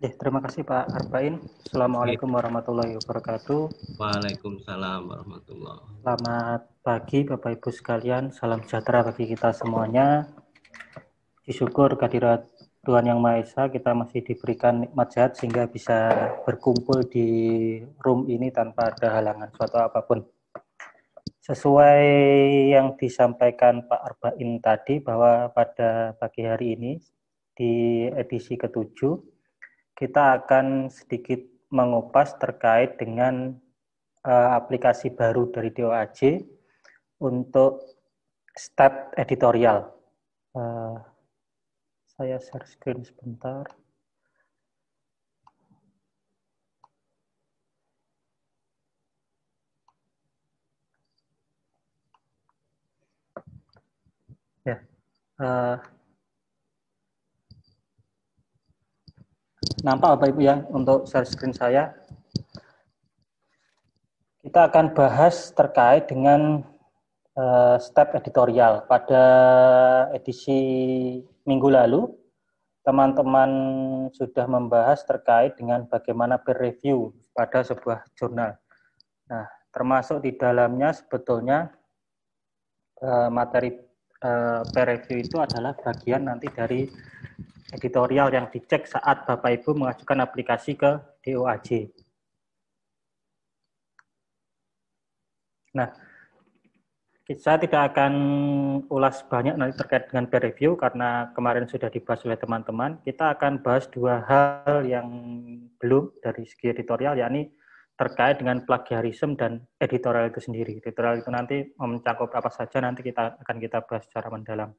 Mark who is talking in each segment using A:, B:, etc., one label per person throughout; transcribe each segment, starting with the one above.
A: Ya, terima kasih Pak Arbain. Assalamualaikum warahmatullahi wabarakatuh.
B: Waalaikumsalam warahmatullahi wabarakatuh.
A: Selamat pagi Bapak Ibu sekalian. Salam sejahtera bagi kita semuanya. Syukur kehadirat Tuhan Yang Maha Esa, kita masih diberikan nikmat sehat sehingga bisa berkumpul di room ini tanpa ada halangan suatu apapun. Sesuai yang disampaikan Pak Arbain tadi bahwa pada pagi hari ini di edisi ke-7 kita akan sedikit mengupas terkait dengan aplikasi baru dari DOAJ untuk step editorial. Saya share screen sebentar. Ya, nampak Bapak Ibu ya untuk share screen saya. Kita akan bahas terkait dengan step editorial. Pada edisi minggu lalu, teman-teman sudah membahas terkait dengan bagaimana peer review pada sebuah jurnal. Nah, termasuk di dalamnya sebetulnya materi peer review itu adalah bagian nanti dari editorial yang dicek saat Bapak Ibu mengajukan aplikasi ke DOAJ. Nah, saya tidak akan ulas banyak nanti terkait dengan peer review karena kemarin sudah dibahas oleh teman-teman. Kita akan bahas dua hal yang belum dari segi editorial, yakni terkait dengan plagiarisme dan editorial itu sendiri. Editorial itu nanti mencakup apa saja, nanti kita bahas secara mendalam.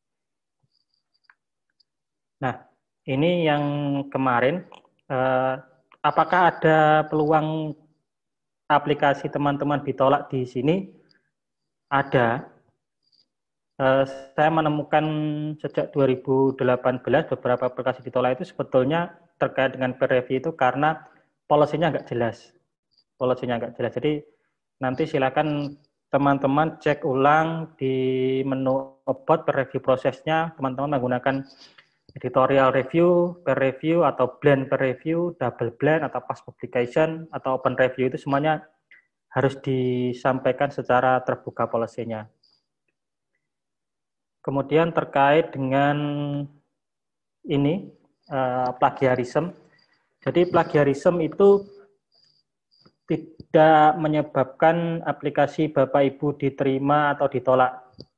A: Nah, ini yang kemarin, apakah ada peluang aplikasi teman-teman ditolak di sini? Ada. Saya menemukan sejak 2018 beberapa aplikasi ditolak itu sebetulnya terkait dengan peer review itu karena policy-nya nggak jelas. Jadi nanti silakan teman-teman cek ulang di menu about peer review prosesnya, teman-teman menggunakan editorial review, peer review, atau blend peer review, double blend, atau past publication, atau open review, itu semuanya harus disampaikan secara terbuka policy-nya. Kemudian terkait dengan ini, plagiarisme. Jadi plagiarisme itu tidak menyebabkan aplikasi Bapak Ibu diterima atau ditolak.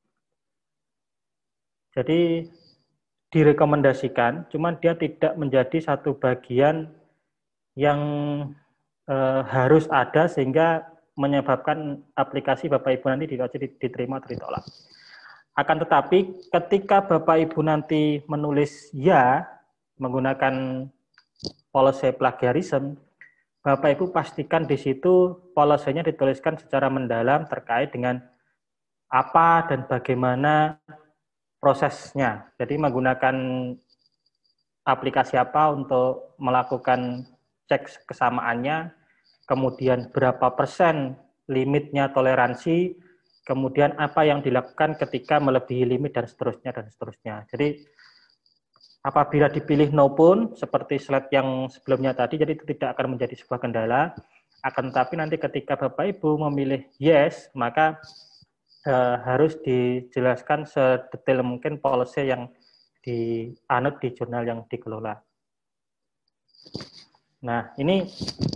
A: Jadi direkomendasikan, cuman dia tidak menjadi satu bagian yang harus ada sehingga menyebabkan aplikasi Bapak Ibu nanti diterima atau ditolak. Akan tetapi ketika Bapak Ibu nanti menulis ya menggunakan policy plagiarism, Bapak Ibu pastikan di situ policy-nya dituliskan secara mendalam terkait dengan apa dan bagaimana prosesnya. Jadi menggunakan aplikasi apa untuk melakukan cek kesamaannya, kemudian berapa persen limitnya toleransi, kemudian apa yang dilakukan ketika melebihi limit dan seterusnya. Jadi apabila dipilih no pun seperti slide yang sebelumnya tadi, jadi itu tidak akan menjadi sebuah kendala. Akan tetapi nanti ketika Bapak Ibu memilih yes, maka harus dijelaskan sedetail mungkin policy yang dianut di jurnal yang dikelola. Nah, ini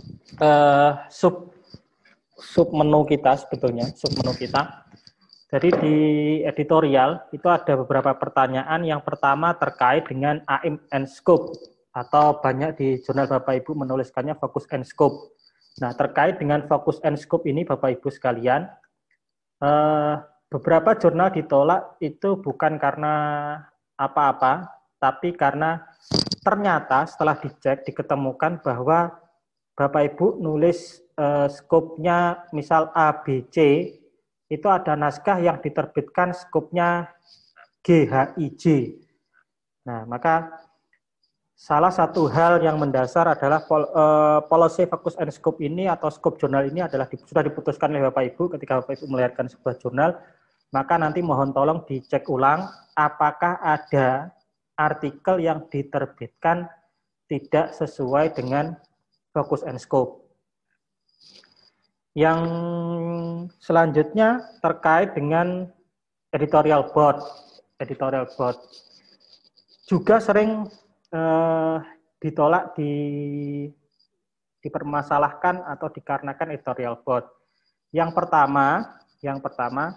A: sub menu kita sebetulnya, sub menu kita. Jadi di editorial itu ada beberapa pertanyaan. Yang pertama terkait dengan aim and scope, atau banyak di jurnal Bapak Ibu menuliskannya focus and scope. Nah, terkait dengan focus and scope ini Bapak Ibu sekalian, beberapa jurnal ditolak itu bukan karena apa-apa, tapi karena ternyata setelah dicek diketemukan bahwa Bapak Ibu nulis skopnya misal ABC, itu ada naskah yang diterbitkan skopnya GHIJ. Nah, maka salah satu hal yang mendasar adalah policy focus and scope ini atau scope jurnal ini adalah sudah diputuskan oleh Bapak Ibu ketika Bapak Ibu melahirkan sebuah jurnal, maka nanti mohon tolong dicek ulang apakah ada artikel yang diterbitkan tidak sesuai dengan fokus and scope. Yang selanjutnya terkait dengan editorial board. Editorial board juga sering ditolak, dipermasalahkan atau dikarenakan editorial board. Yang pertama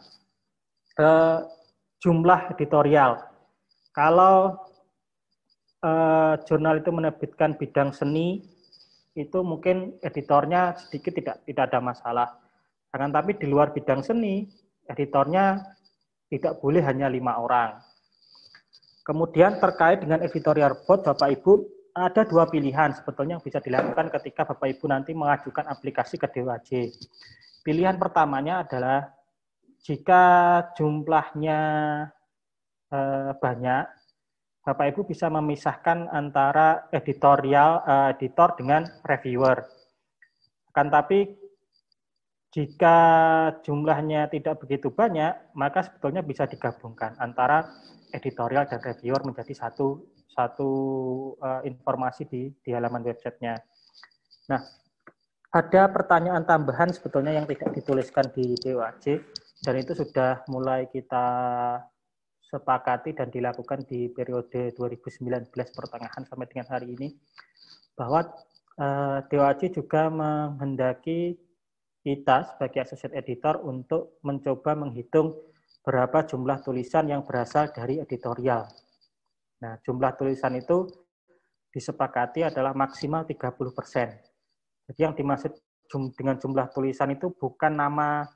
A: jumlah editorial. Kalau jurnal itu menerbitkan bidang seni, itu mungkin editornya sedikit tidak ada masalah. Akan tapi di luar bidang seni, editornya tidak boleh hanya 5 orang. Kemudian terkait dengan editorial board, Bapak Ibu, ada 2 pilihan sebetulnya yang bisa dilakukan ketika Bapak Ibu nanti mengajukan aplikasi ke DOAJ. Pilihan pertamanya adalah jika jumlahnya banyak, Bapak Ibu bisa memisahkan antara editor dengan reviewer. Akan tapi jika jumlahnya tidak begitu banyak, maka sebetulnya bisa digabungkan antara editorial dan reviewer menjadi satu informasi di halaman websitenya. Nah, ada pertanyaan tambahan sebetulnya yang tidak dituliskan di DOAJ, dan itu sudah mulai kita sepakati dan dilakukan di periode 2019 pertengahan sampai dengan hari ini, bahwa DOAJ juga menghendaki kita sebagai associate editor untuk mencoba menghitung berapa jumlah tulisan yang berasal dari editorial. Nah, jumlah tulisan itu disepakati adalah maksimal 30%. Jadi yang dimaksud dengan jumlah tulisan itu bukan nama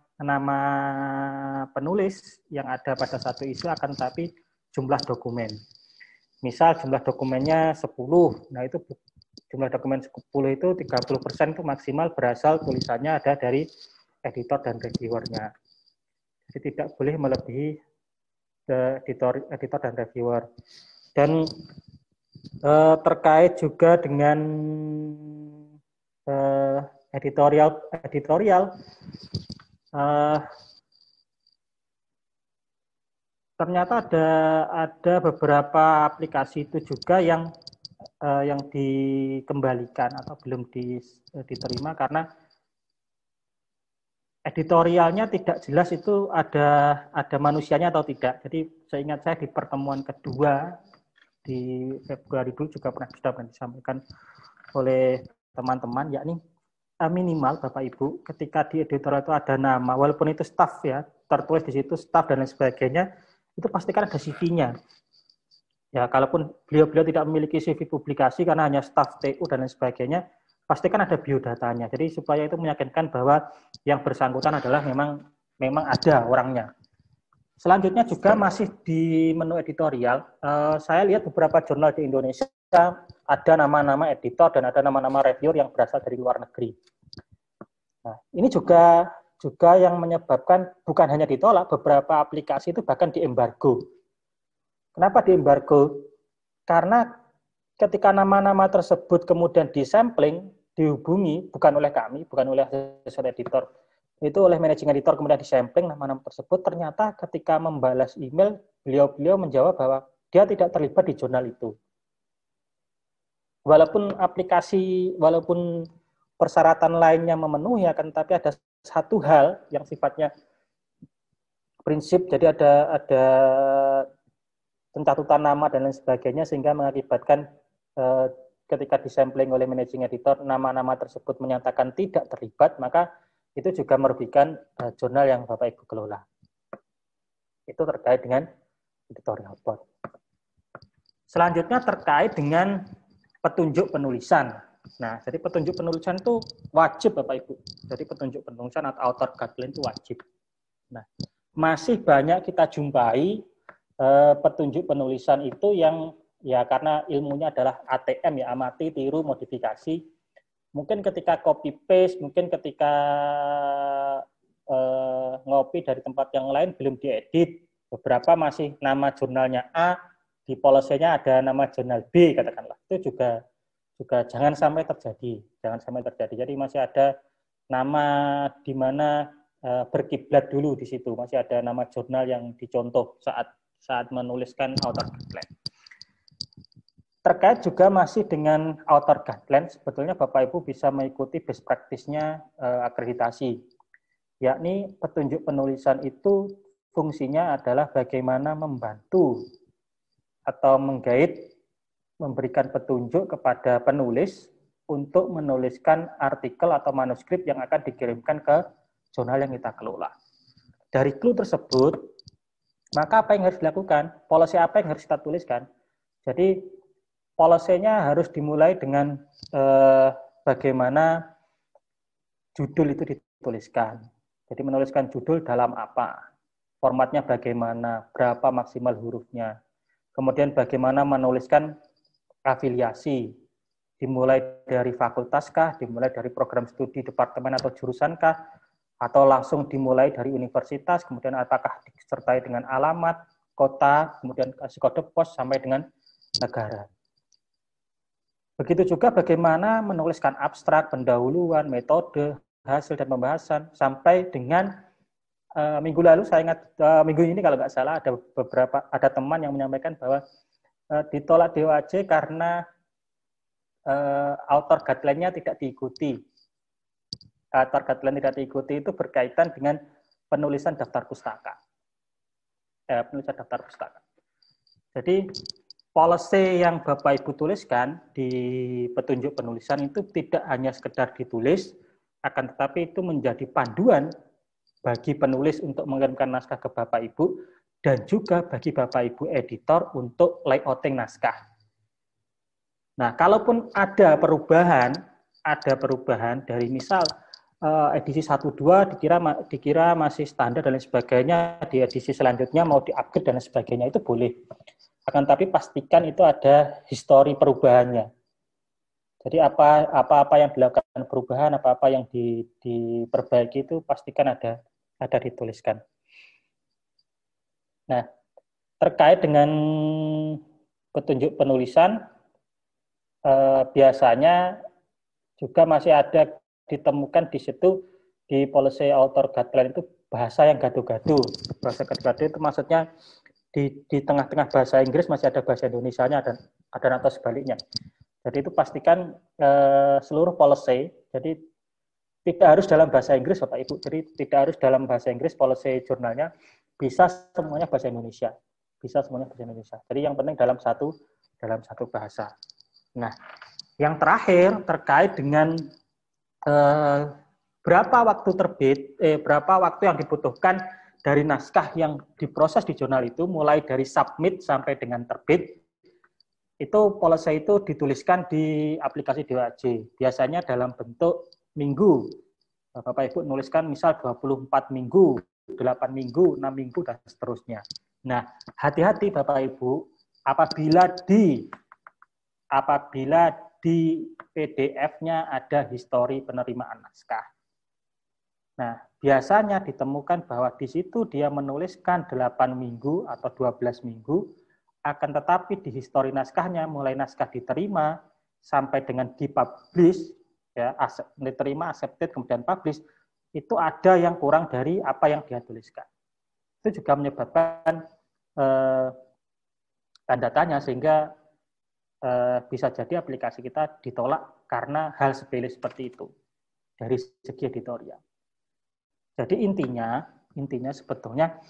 A: penulis yang ada pada satu isu, akan tapi jumlah dokumen. Misal jumlah dokumennya 10, nah itu jumlah dokumen 10 itu 30% itu maksimal berasal tulisannya ada dari editor dan reviewernya. Jadi tidak boleh melebihi editor dan reviewer. Dan terkait juga dengan editorial ternyata ada beberapa aplikasi itu juga yang dikembalikan atau belum diterima karena editorialnya tidak jelas itu ada manusianya atau tidak. Jadi seingat saya di pertemuan kedua di Februari dulu juga sudah pernah disampaikan oleh teman-teman, yakni minimal Bapak Ibu ketika di editorial itu ada nama, walaupun itu staff ya, tertulis di situ staff dan lain sebagainya, itu pastikan ada CV-nya. Ya, kalaupun beliau tidak memiliki CV publikasi karena hanya staf TU dan lain sebagainya, pastikan ada biodatanya. Jadi supaya itu meyakinkan bahwa yang bersangkutan adalah memang ada orangnya. Selanjutnya juga masih di menu editorial, saya lihat beberapa jurnal di Indonesia ada nama-nama editor dan ada nama-nama reviewer yang berasal dari luar negeri. Nah, ini juga yang menyebabkan bukan hanya ditolak, beberapa aplikasi itu bahkan diembargo. Kenapa diembargo? Karena ketika nama-nama tersebut kemudian disampling, dihubungi, bukan oleh kami, bukan oleh associate editor, itu oleh managing editor kemudian disampling nama-nama tersebut, ternyata ketika membalas email, beliau menjawab bahwa dia tidak terlibat di jurnal itu. Walaupun persyaratan lainnya memenuhi, akan tapi ada satu hal yang sifatnya prinsip, jadi ada pencatutan nama dan lain sebagainya, sehingga mengakibatkan ketika disampling oleh managing editor, nama-nama tersebut menyatakan tidak terlibat, maka itu juga merugikan jurnal yang Bapak Ibu kelola. Itu terkait dengan editorial board. Selanjutnya terkait dengan petunjuk penulisan. Nah, jadi petunjuk penulisan itu wajib Bapak Ibu. Jadi petunjuk penulisan atau author guideline itu wajib. Nah, masih banyak kita jumpai petunjuk penulisan itu yang ya karena ilmunya adalah ATM ya, amati, tiru, modifikasi. Mungkin ketika copy paste, mungkin ketika ngopi dari tempat yang lain belum diedit. Beberapa masih nama jurnalnya A, di policy-nya ada nama jurnal B katakanlah. Itu juga jangan sampai terjadi. Jadi masih ada nama di mana berkiblat dulu di situ. Masih ada nama jurnal yang dicontoh saat menuliskan author guideline. Terkait juga masih dengan author guideline, sebetulnya Bapak Ibu bisa mengikuti best practice-nya akreditasi, yakni petunjuk penulisan itu fungsinya adalah bagaimana membantu atau menggait, memberikan petunjuk kepada penulis untuk menuliskan artikel atau manuskrip yang akan dikirimkan ke jurnal yang kita kelola. Dari clue tersebut, maka apa yang harus dilakukan? Policy apa yang harus kita tuliskan? Jadi, policy-nya harus dimulai dengan bagaimana judul itu dituliskan. Jadi, menuliskan judul dalam apa? Formatnya bagaimana? Berapa maksimal hurufnya? Kemudian bagaimana menuliskan afiliasi? Dimulai dari fakultas kah? Dimulai dari program studi departemen atau jurusan kah? Atau langsung dimulai dari universitas, kemudian apakah disertai dengan alamat, kota, kemudian kasih kode pos sampai dengan negara. Begitu juga bagaimana menuliskan abstrak, pendahuluan, metode, hasil dan pembahasan, sampai dengan minggu lalu saya ingat minggu ini kalau nggak salah ada teman yang menyampaikan bahwa ditolak DOAJ karena author guideline-nya tidak diikuti. Author guideline tidak diikuti itu berkaitan dengan penulisan daftar pustaka. Penulisan daftar pustaka. Jadi policy yang Bapak Ibu tuliskan di petunjuk penulisan itu tidak hanya sekedar ditulis, akan tetapi itu menjadi panduan bagi penulis untuk mengirimkan naskah ke Bapak Ibu dan juga bagi Bapak Ibu editor untuk layouting naskah. Nah, kalaupun ada perubahan dari misal edisi 1-2 dikira masih standar dan lain sebagainya, di edisi selanjutnya mau di-upgrade dan lain sebagainya, itu boleh. Akan tapi pastikan itu ada histori perubahannya. Jadi apa-apa yang dilakukan perubahan, apa-apa yang diperbaiki itu pastikan ada dituliskan. Nah, terkait dengan petunjuk penulisan, biasanya juga masih ada ditemukan di situ di policy author guideline itu bahasa yang gaduh-gaduh. Bahasa gaduh-gaduh itu maksudnya di tengah-tengah bahasa Inggris masih ada bahasa Indonesianya dan atau sebaliknya. Jadi itu pastikan seluruh policy, jadi tidak harus dalam bahasa Inggris Bapak Ibu, jadi tidak harus dalam bahasa Inggris policy jurnalnya, bisa semuanya bahasa Indonesia. Bisa semuanya bahasa Indonesia. Jadi yang penting dalam satu bahasa. Nah, yang terakhir terkait dengan berapa waktu yang dibutuhkan dari naskah yang diproses di jurnal itu, mulai dari submit sampai dengan terbit, itu policy itu dituliskan di aplikasi DOAJ. Biasanya dalam bentuk minggu. Bapak Ibu nuliskan misal 24 minggu, 8 minggu, 6 minggu, dan seterusnya. Nah, hati-hati Bapak Ibu, apabila di PDF-nya ada histori penerimaan naskah. Nah, biasanya ditemukan bahwa di situ dia menuliskan 8 minggu atau 12 minggu, akan tetapi di histori naskahnya mulai naskah diterima sampai dengan dipublish, ya, diterima, accepted, kemudian publish, itu ada yang kurang dari apa yang dia tuliskan. Itu juga menyebabkan tanda tanya, sehingga bisa jadi aplikasi kita ditolak karena hal sepele seperti itu dari segi editorial. Jadi intinya sebetulnya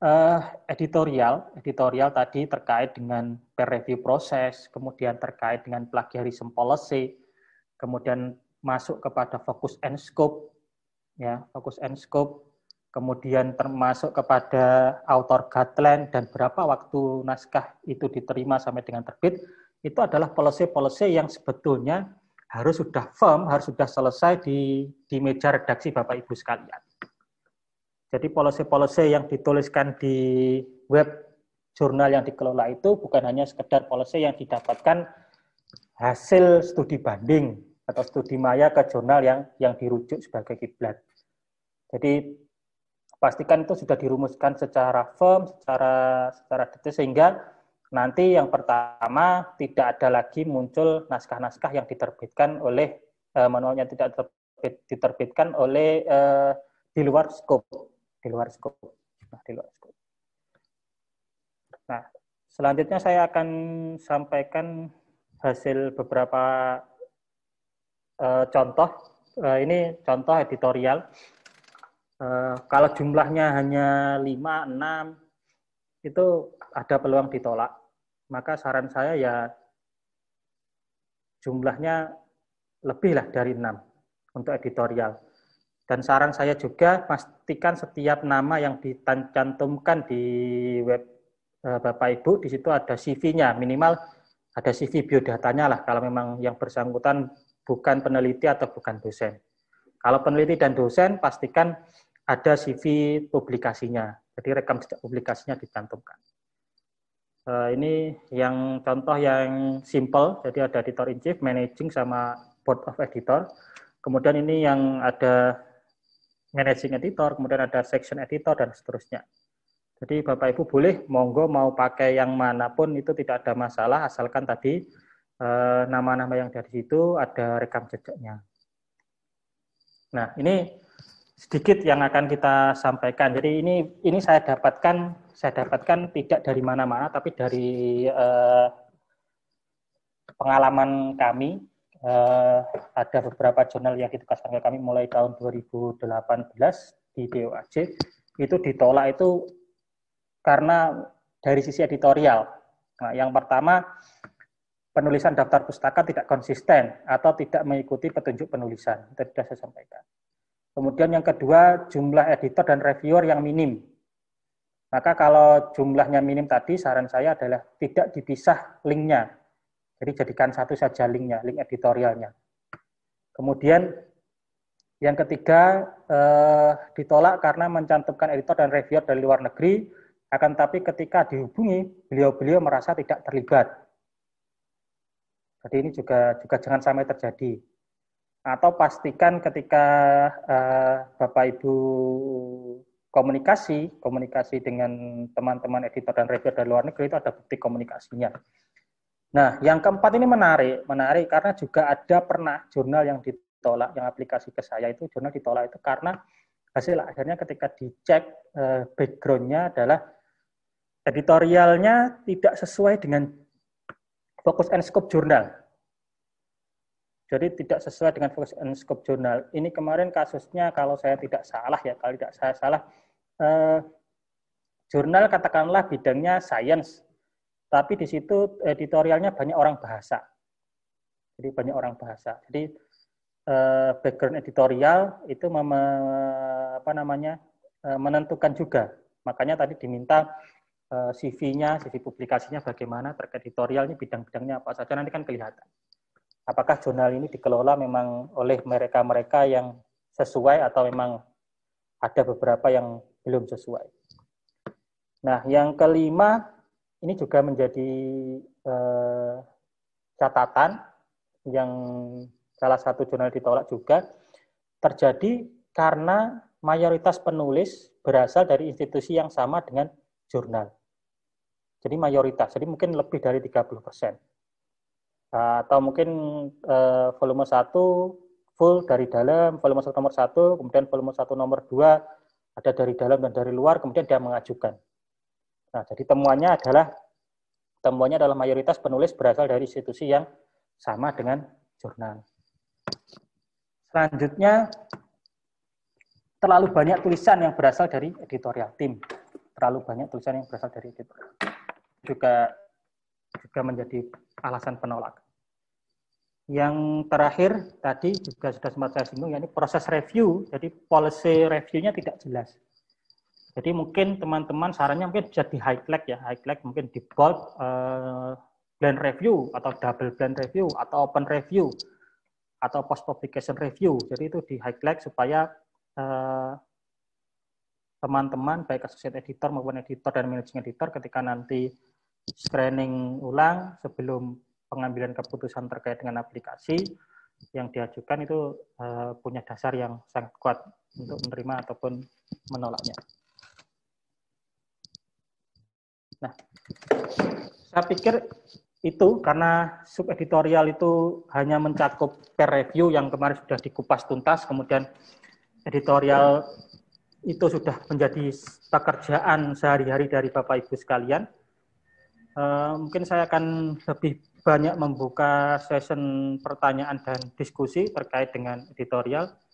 A: editorial tadi terkait dengan peer review proses, kemudian terkait dengan plagiarism policy, kemudian masuk kepada focus and scope, ya, focus and scope, kemudian termasuk kepada author guideline dan berapa waktu naskah itu diterima sampai dengan terbit. Itu adalah policy yang sebetulnya harus sudah firm, harus sudah selesai di meja redaksi Bapak Ibu sekalian. Jadi policy yang dituliskan di web jurnal yang dikelola itu bukan hanya sekedar policy yang didapatkan hasil studi banding atau studi maya ke jurnal yang dirujuk sebagai kiblat. Jadi pastikan itu sudah dirumuskan secara firm, secara detail, sehingga nanti yang pertama tidak ada lagi muncul naskah-naskah yang diterbitkan oleh manualnya tidak diterbitkan oleh di luar skop. Nah, selanjutnya saya akan sampaikan hasil beberapa contoh. Ini contoh editorial. Kalau jumlahnya hanya 5, 6, itu ada peluang ditolak. Maka saran saya ya jumlahnya lebih lah dari 6 untuk editorial. Dan saran saya juga, pastikan setiap nama yang dicantumkan di web Bapak Ibu, di situ ada CV-nya, minimal ada CV biodatanya lah, kalau memang yang bersangkutan bukan peneliti atau bukan dosen. Kalau peneliti dan dosen, pastikan ada CV publikasinya. Jadi rekam jejak publikasinya dicantumkan. Ini yang contoh yang simple, jadi ada editor-in-chief, managing, sama board of editor. Kemudian ini yang ada managing editor, kemudian ada section editor, dan seterusnya. Jadi Bapak Ibu boleh, monggo mau pakai yang manapun itu tidak ada masalah, asalkan tadi nama-nama yang dari situ ada rekam jejaknya. Nah, ini sedikit yang akan kita sampaikan. Jadi ini saya dapatkan tidak dari mana-mana, tapi dari pengalaman kami. Ada beberapa jurnal yang ditugaskan ke kami mulai tahun 2018 di DOAJ, itu ditolak itu karena dari sisi editorial. Nah, yang pertama, penulisan daftar pustaka tidak konsisten atau tidak mengikuti petunjuk penulisan. Itu sudah saya sampaikan. Kemudian yang kedua, jumlah editor dan reviewer yang minim. Maka kalau jumlahnya minim tadi, saran saya adalah tidak dipisah linknya. Jadi jadikan satu saja linknya, link editorialnya. Kemudian yang ketiga, ditolak karena mencantumkan editor dan reviewer dari luar negeri, akan tapi ketika dihubungi, beliau-beliau merasa tidak terlibat. Jadi ini juga jangan sampai terjadi. Atau pastikan ketika Bapak Ibu komunikasi dengan teman-teman editor dan reviewer dari luar negeri, itu ada bukti komunikasinya. Nah, yang keempat ini menarik karena juga ada pernah jurnal yang ditolak, yang aplikasi ke saya itu jurnal ditolak itu karena hasil akhirnya ketika dicek background-nya adalah editorialnya tidak sesuai dengan focus and scope jurnal. Jadi tidak sesuai dengan focus and scope jurnal. Ini kemarin kasusnya kalau saya tidak salah ya, kalau tidak saya salah, jurnal katakanlah bidangnya science, tapi di situ editorialnya banyak orang bahasa. Jadi banyak orang bahasa. Jadi background editorial itu menentukan juga. Makanya tadi diminta CV-nya, CV publikasinya bagaimana, terkait editorialnya, bidang-bidangnya apa saja, nanti kan kelihatan. Apakah jurnal ini dikelola memang oleh mereka-mereka yang sesuai atau memang ada beberapa yang belum sesuai. Nah, yang kelima, ini juga menjadi catatan yang salah satu jurnal ditolak juga, terjadi karena mayoritas penulis berasal dari institusi yang sama dengan jurnal. Jadi mayoritas, jadi mungkin lebih dari 30%. Atau mungkin volume 1 full dari dalam, volume 1 nomor 1, kemudian volume 1 nomor 2 ada dari dalam dan dari luar, kemudian dia mengajukan. Nah, jadi temuannya adalah mayoritas penulis berasal dari institusi yang sama dengan jurnal. Selanjutnya, terlalu banyak tulisan yang berasal dari editorial tim. Terlalu banyak tulisan yang berasal dari editorial. Juga menjadi alasan penolakan. Yang terakhir tadi juga sudah sempat saya singgung, yakni proses review. Jadi policy review-nya tidak jelas. Jadi mungkin teman-teman sarannya mungkin bisa di highlight ya, highlight mungkin di bold, blend review atau double blend review atau open review atau post publication review. Jadi itu di highlight supaya teman-teman baik associate editor maupun editor dan managing editor ketika nanti screening ulang sebelum pengambilan keputusan terkait dengan aplikasi yang diajukan itu punya dasar yang sangat kuat untuk menerima ataupun menolaknya. Nah, saya pikir itu karena subeditorial itu hanya mencakup peer review yang kemarin sudah dikupas tuntas, kemudian editorial itu sudah menjadi pekerjaan sehari-hari dari Bapak Ibu sekalian. Mungkin saya akan lebih banyak membuka session pertanyaan dan diskusi terkait dengan editorial.